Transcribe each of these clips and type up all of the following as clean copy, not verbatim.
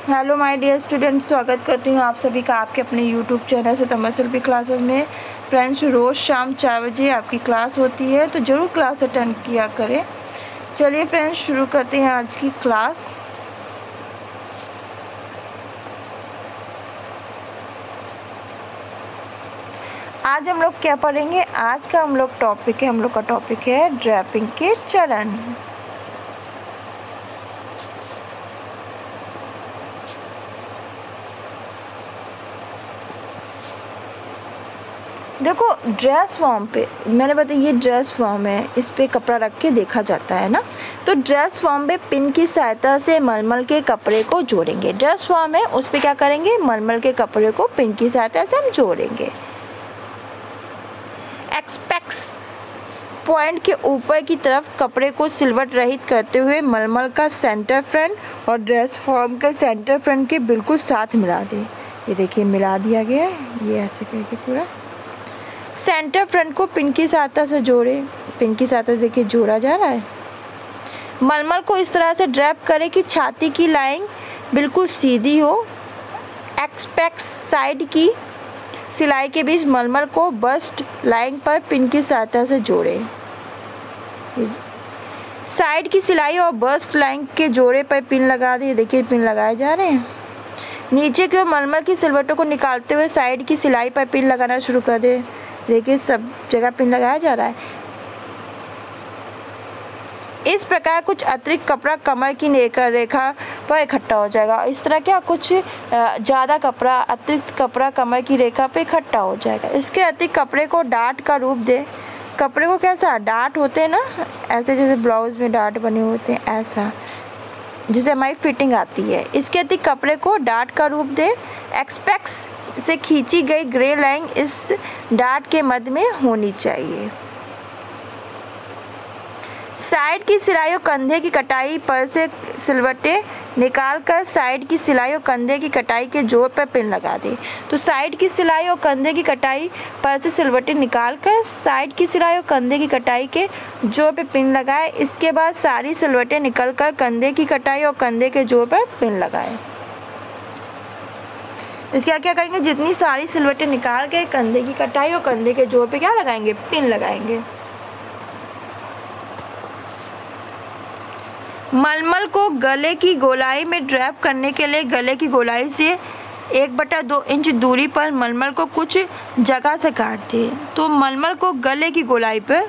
Hello my dear student, स्वागत करती हूँ आप सभी का आपके अपने यूट्यूब चैनल से तमस्सेल्फी क्लासेस में। फ्रेंड्स, रोज़ शाम 4 बजे आपकी क्लास होती है, तो ज़रूर क्लास अटेंड किया करें। चलिए फ्रेंड्स, शुरू करते हैं आज की क्लास। आज हम लोग क्या पढ़ेंगे? आज का हम लोग टॉपिक है ड्रैपिंग के चरण। देखो, ड्रेस फॉर्म पे मैंने बताया, ये ड्रेस फॉर्म है, इस पे कपड़ा रख के देखा जाता है ना। तो ड्रेस फॉर्म पे पिन की सहायता से मलमल के कपड़े को जोड़ेंगे। ड्रेस फॉर्म है, उस पे क्या करेंगे? मलमल के कपड़े को पिन की सहायता से हम जोड़ेंगे। एक्सपेक्स पॉइंट के ऊपर की तरफ कपड़े को सिलवट रहित करते हुए मलमल का सेंटर फ्रंट और ड्रेस फॉर्म के सेंटर फ्रंट के बिल्कुल साथ मिला दें। ये देखिए, मिला दिया गया है, ये ऐसे करके पूरा सेंटर फ्रंट को पिन की सहायता से जोड़े। पिन की सहायता से देखिए जोड़ा जा रहा है। मलमल को इस तरह से ड्रैप करें कि छाती की लाइन बिल्कुल सीधी हो। एक्सपेक्स साइड की सिलाई के बीच मलमल को बस्ट लाइन पर पिन की सहायता से जोड़े। साइड की सिलाई और बस्ट लाइन के जोड़े पर पिन लगा दिए। देखिए, पिन लगाए जा रहे हैं। नीचे की ओर मलमल की सिलवटों को निकालते हुए साइड की सिलाई पर पिन लगाना शुरू कर दे। देखिए, सब जगह पिन लगाया जा रहा है। इस प्रकार कुछ अतिरिक्त कपड़ा कमर की रेखा पर इकट्ठा हो जाएगा। इस तरह क्या कुछ ज़्यादा कपड़ा, अतिरिक्त कपड़ा कमर की रेखा पे इकट्ठा हो जाएगा। इसके अतिरिक्त कपड़े को डाट का रूप दे। कपड़े को कैसा डाट होते हैं ना, ऐसे जैसे ब्लाउज में डाट बने होते हैं, ऐसा जिसे हमारी फिटिंग आती है। इसके अतिरिक्त कपड़े को डाट का रूप दे। एक्सपेक्स से खींची गई ग्रे लाइन इस डाट के मध्य में होनी चाहिए। साइड की सिलाई और कंधे की कटाई पर से सिलवटें निकालकर साइड की सिलाई और कंधे की कटाई के जोड़ पर पिन लगा दें। तो साइड की सिलाई और कंधे की कटाई पर से सिलवटें निकालकर साइड की सिलाई और कंधे की कटाई के जोड़ पर पिन लगाएं। इसके बाद सारी सिलवटें निकलकर कंधे की कटाई और कंधे के जोड़ पर पिन लगाएं। इसके क्या करेंगे? जितनी सारी सिलवटें निकाल के कंधे की कटाई और कंधे के जोड़ पे क्या लगाएंगे? पिन लगाएंगे। मलमल को गले की गोलाई में ड्रैप करने के लिए गले की गोलाई से 1/2 इंच दूरी पर मलमल को कुछ जगह से काट दें। तो मलमल को गले की गोलाई पर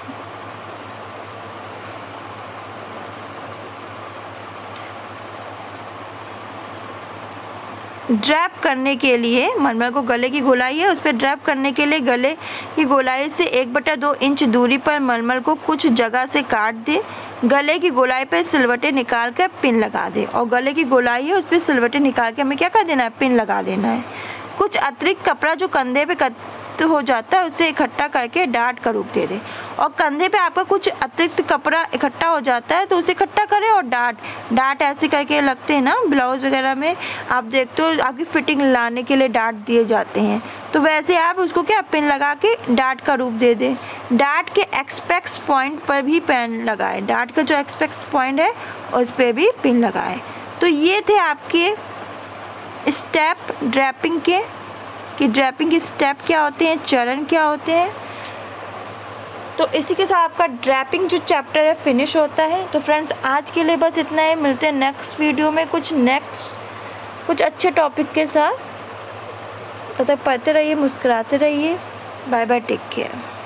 ड्रैप करने के लिए, मलमल को गले की गोलाई है, उस पर ड्रैप करने के लिए गले की गोलाई से 1/2 इंच दूरी पर मलमल को कुछ जगह से काट दें। गले की गोलाई पर सिलवटें निकाल कर पिन लगा दें। और गले की गोलाई है, उस पर सिलवटें निकाल के हमें क्या कर देना है? पिन लगा देना है। कुछ अतिरिक्त कपड़ा जो कंधे पे हो जाता है उसे इकट्ठा करके डाट का रूप दे दें। और कंधे पे आपका कुछ अतिरिक्त कपड़ा इकट्ठा हो जाता है तो उसे इकट्ठा करें और डाट ऐसे करके लगते हैं ना ब्लाउज वगैरह में, आप देखते हो आपकी फिटिंग लाने के लिए डाट दिए जाते हैं। तो वैसे आप उसको क्या पिन लगा के डाट का रूप दे दें। डाट के एक्सपेक्स पॉइंट पर भी पिन लगाएं। डाट का जो एक्सपेक्स पॉइंट है उस पर भी पिन लगाएं। तो ये थे आपके स्टेप ड्रैपिंग के, कि ड्रैपिंग के स्टेप क्या होते हैं, चरण क्या होते हैं। तो इसी के साथ आपका ड्रैपिंग जो चैप्टर है फिनिश होता है। तो फ्रेंड्स, आज के लिए बस इतना ही। मिलते हैं नेक्स्ट वीडियो में कुछ अच्छे टॉपिक के साथ। तब तक पढ़ते रहिए, मुस्कुराते रहिए। Bye bye, take care.